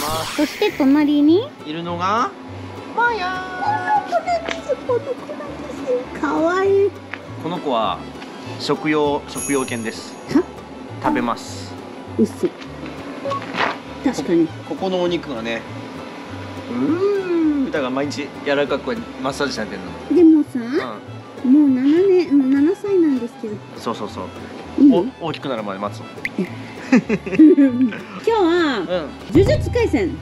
そして隣にいるのがマヤ。 この子なんですよ。かわいい。 この子は食用犬です。食べます。 うっそ。確かに。 ここのお肉がね、だから毎日柔らかくマッサージされてるの。 でもさ、もう7歳なんですけど。 そうそうそう。大きくなるまで待つの。 今日は呪術廻戦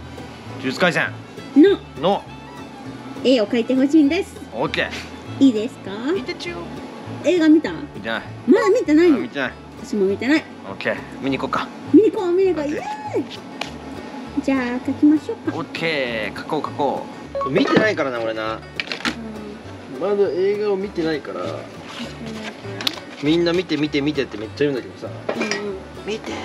の絵を描いてほしいんです。 オッケー。 いいですか？ 見てちゅう。 映画見た？ 見てない。 まだ見てないの？ 見てない。 私も見てない。 オッケー。見に行こうか。 見に行こう。イエーイ。じゃあ描きましょうか。 オッケー。描こう。見てないからな俺な。まだ映画を見てないから。みんな見てってめっちゃ言うんだけどさ。見て。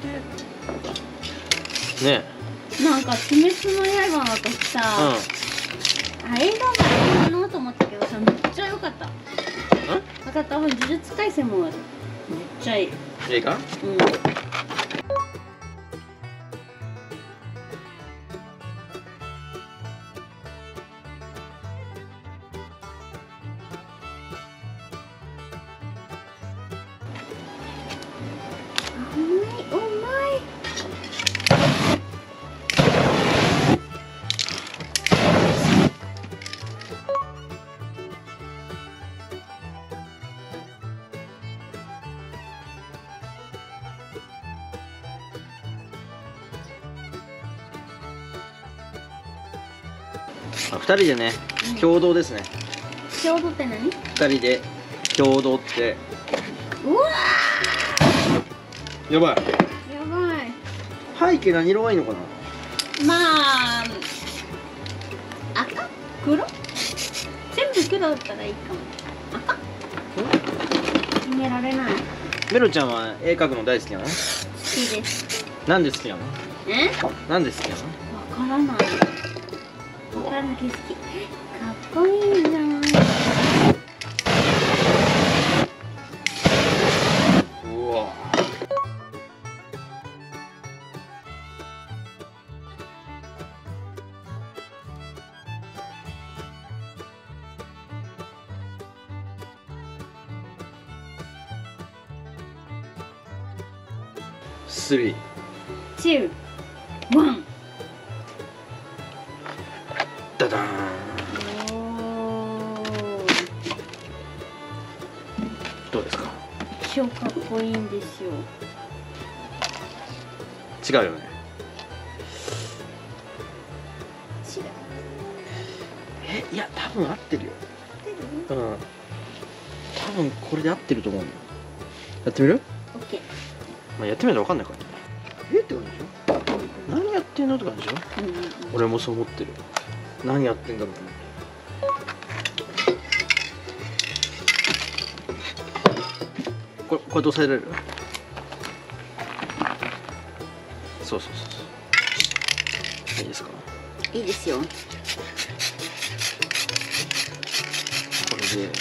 ね。 なんか鬼滅の刃の時さ、あれが何なのと思ったけどさ、めっちゃ良かった。だから多分呪術廻戦もめっちゃいい。 映画？2人でね、共同ですね。 共同って何？ 2人で共同って。 うわー、やばい。背景何色がいいのかな。 まあ赤？黒？全部黒だったらいいかも。赤？決められない。 メロちゃんは絵描くの大好きなの？好きです。 なんで好きなの？なんで好きなの？ わからない。わからなきゃ好き。かっこいいじゃん。 うわ。3、 2、1。 ダダーン。どうですか？ 超かっこいいんですよ。 違うよね。違う。いや多分合ってるよ。多分これで合ってると思うよ。やってみる？ オッケー。 まあやってみないと分かんないからね。って感じでしょ。何やってんのって感じでしょ。俺もそう思ってる。何やってんだろうと思って。こうやって押さえられる？そう。いいですか？ いいですよ。 これで。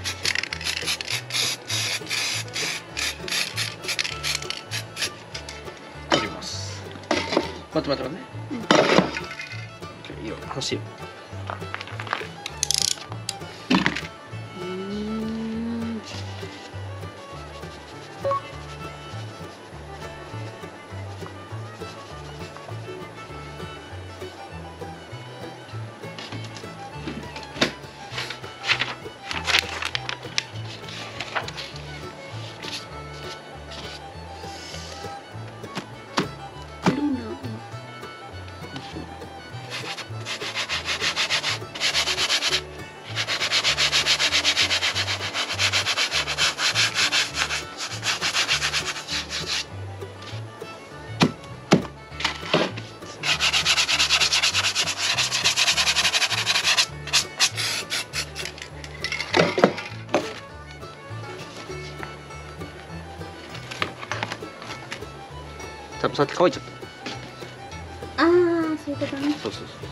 取ります。待ってね。いいよ、楽しいよ。多分さっき乾いちゃった。 ああ、そういうことね。 そう。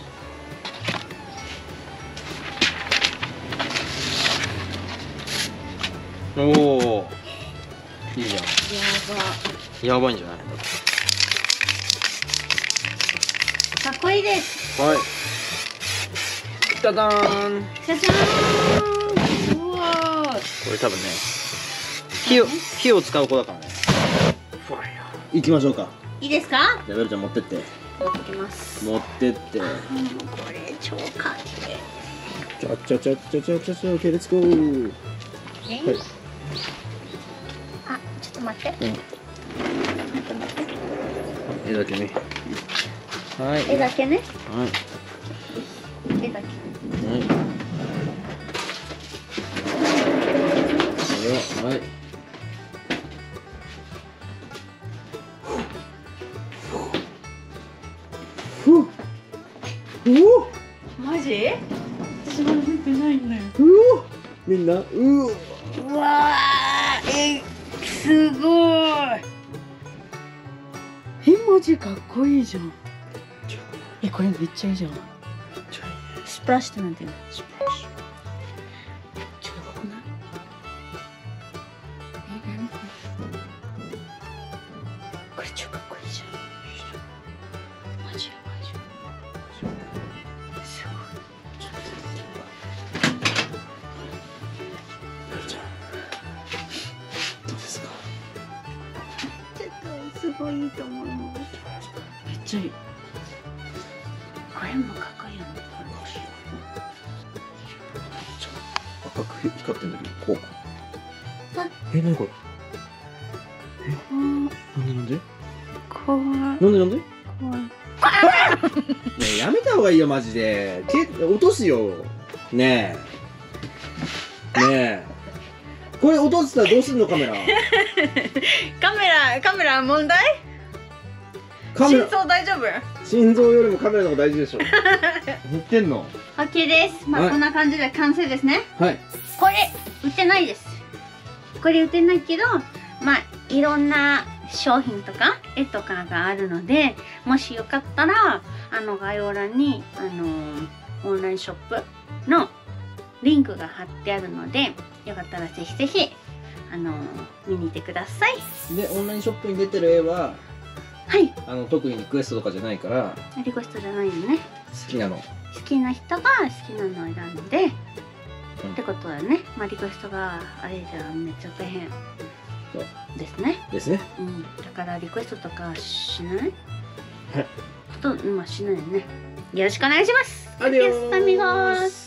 おお、いいじゃん。やばいんじゃない？ かっこいいです。 はい。ダダーン。 じゃじゃーん。うわー。 これ多分ね、火を使う子だからね。行きましょうか。 いいですか？ じゃあベルちゃん持ってって。 持ってきます。 持ってって。 これ超かっけえ。 ちゃちゃちゃちゃちゃちゃちゃ、オッケー、レッツゴー。はい。 あ、ちょっと待って。 絵だけね。はい。 絵だけね。 はい。 絵だけ。 はい。はい。 マジ？私まだ見てないんだよ。 みんな、 うわー、すごい。マジかっこいいじゃん。これめっちゃいいじゃん。スプラッシュってなんていうの？スプラッシュ。超かっこない？何これ？これ超かっこいいじゃん。マジやばいじゃん。すごい。ちょっとベルちゃん、どうですか？ちょっとすごいいいと思います。めっちゃいい。これもかっこいいよね。 赤く光ってんだけど、こう。 あ、 何これ？なんで？ 怖い。 なんで？ 怖い。 ねえ、やめた方がいいよマジで。落とすよ。ねえ。これ落としたらどうすんのカメラ？ カメラ問題？心臓大丈夫？ 心臓よりもカメラの方が大事でしょ。言ってんの？ OK です。まあ、こんな感じで完成ですね。 はい。 これ売ってないです。これ売ってないけど、まあいろんな商品とか絵とかがあるので、もしよかったら概要欄にオンラインショップのリンクが貼ってあるので、よかったらぜひぜひ見に行ってください。 で、オンラインショップに出てる絵は、 はい。 特にリクエストとかじゃないから。 リクエストじゃないよね。 好きなの。 好きな人が好きなのを選んで、ってことだね。まあリクエストがあれじゃめっちゃ大変ですね。 ですね。 うん。だからリクエストとかしない？ はい。 まあしないよね。よろしくお願いします。 アディオス。 アミゴス。